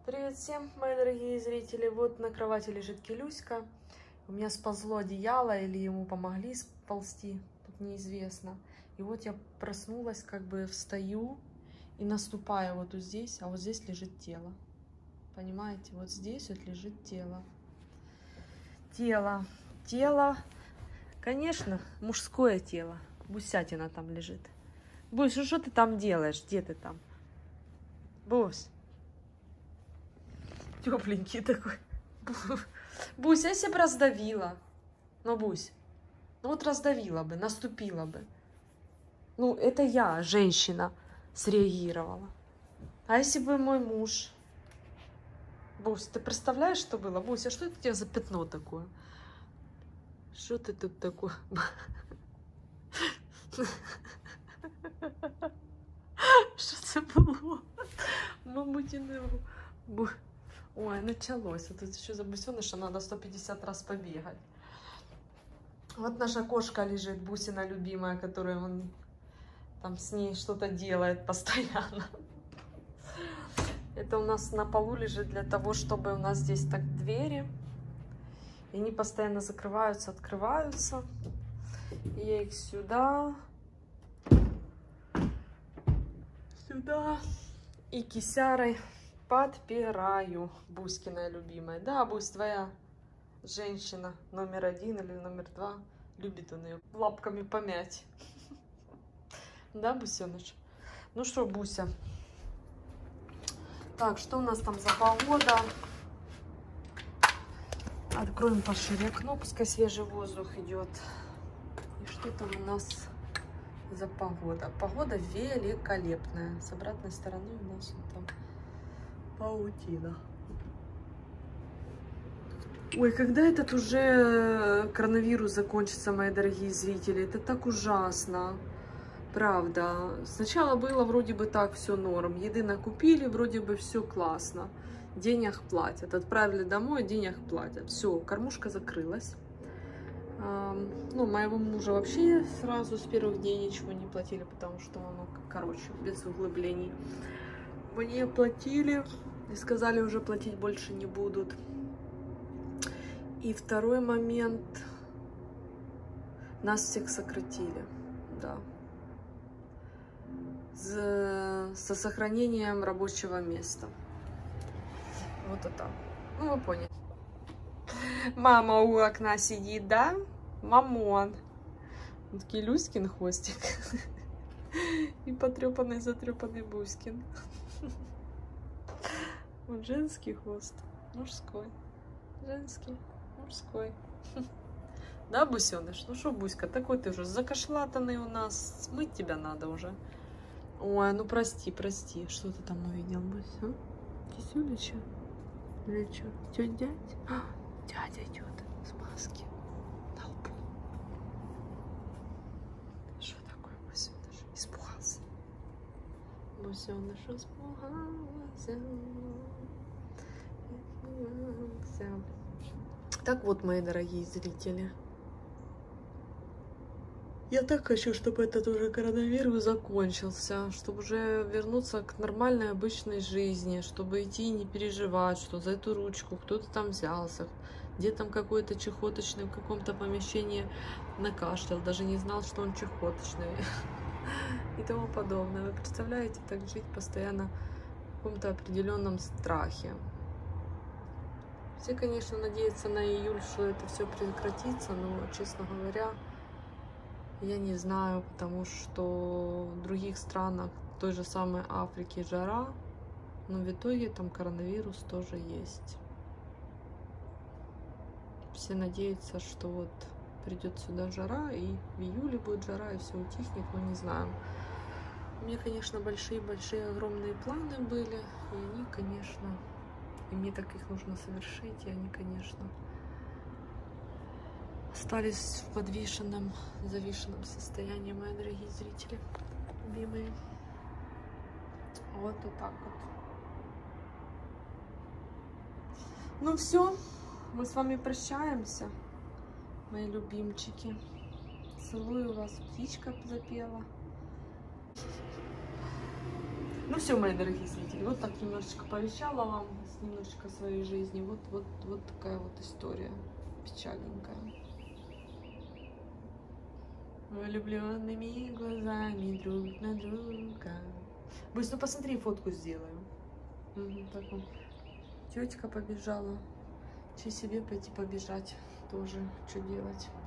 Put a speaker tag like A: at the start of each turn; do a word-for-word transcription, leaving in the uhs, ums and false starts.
A: Привет всем, мои дорогие зрители. Вот на кровати лежит Келюська. У меня сползло одеяло или ему помогли сползти, тут неизвестно. И вот я проснулась, как бы встаю и наступаю вот здесь, а вот здесь лежит тело. Понимаете, вот здесь вот лежит тело. Тело, тело, конечно, мужское тело. Бусятина там лежит. Бусь, ну что ты там делаешь? Где ты там? Бусь. Тепленький такой. Бусь, я себя бы раздавила. Ну, Бусь, ну вот раздавила бы, наступила бы. Ну, это я, женщина, среагировала. А если бы мой муж... Бусь, ты представляешь, что было? Бусь, а что это у тебя за пятно такое? Что ты тут такое? Что это было? Мамутины... Ой, началось. А тут еще за бусеныша надо сто пятьдесят раз побегать. Вот наша кошка лежит, Бусина любимая, которая он там с ней что-то делает постоянно. Это у нас на полу лежит для того, чтобы у нас здесь так двери. И они постоянно закрываются, открываются. И я их сюда, сюда и кисярой подпираю. Буськина любимая. Да, Бусь, твоя женщина номер один или номер два. Любит он ее лапками помять. Да, Бусеныш? Ну что, Буся? Так, что у нас там за погода? Откроем пошире окно, пускай свежий воздух идет. И что там у нас за погода? Погода великолепная. С обратной стороны у нас вот там паутина. Ой, когда этот уже коронавирус закончится, мои дорогие зрители? Это так ужасно. Правда. Сначала было вроде бы так все норм. Еды накупили, вроде бы все классно. Денег платят. Отправили домой, денег платят. Все, кормушка закрылась. Ну, моего мужа вообще сразу с первых дней ничего не платили, потому что, ну, короче, без углублений. Мне платили и сказали, уже платить больше не будут. И второй момент. Нас всех сократили. Да. С, со сохранением рабочего места. Вот это. Ну, вы поняли. Мама у окна сидит, да? Мамон. Вот Келюськин хвостик. И потрепанный, затрепанный Буськин. Вот женский хвост. Мужской. Женский. Мужской. Да, Бусеныш? Ну что, Буська, такой ты уже закошлатанный у нас. Смыть тебя надо уже. Ой, ну прости, прости. Что ты там увидел, Бусь? Кисюля, что? Или что? Тетя дядь? А, дядя идет с маски на лбу. Что такое, Бусеныш? Испугался. Бусеныш испугался. Испугался. Так вот, мои дорогие зрители. Я так хочу, чтобы этот уже коронавирус закончился, чтобы уже вернуться к нормальной обычной жизни, чтобы идти и не переживать, что за эту ручку кто-то там взялся, где там какой-то чехоточный в каком-то помещении накашлял, даже не знал, что он чехоточный и тому подобное. Вы представляете, так жить постоянно в каком-то определенном страхе. Все, конечно, надеются на июль, что это все прекратится, но, честно говоря, я не знаю, потому что в других странах, в той же самой Африке, жара, но в итоге там коронавирус тоже есть. Все надеются, что вот придет сюда жара, и в июле будет жара, и все утихнет, но не знаю. У меня, конечно, большие-большие, огромные планы были, и они, конечно, и мне так их нужно совершить, и они, конечно, остались в подвешенном, завешенном состоянии, мои дорогие зрители, любимые. Вот, вот так вот. Ну все, мы с вами прощаемся, мои любимчики. Целую вас, птичка запела. Ну все, мои дорогие зрители, вот так немножечко повещала вам, с немножечко своей жизни. Вот, вот, вот такая вот история печальненькая. Влюбленными глазами друг на друга. Быстро, ну посмотри, фотку сделаю. Угу, так вот. Тетка побежала. Че себе пойти побежать тоже, что делать?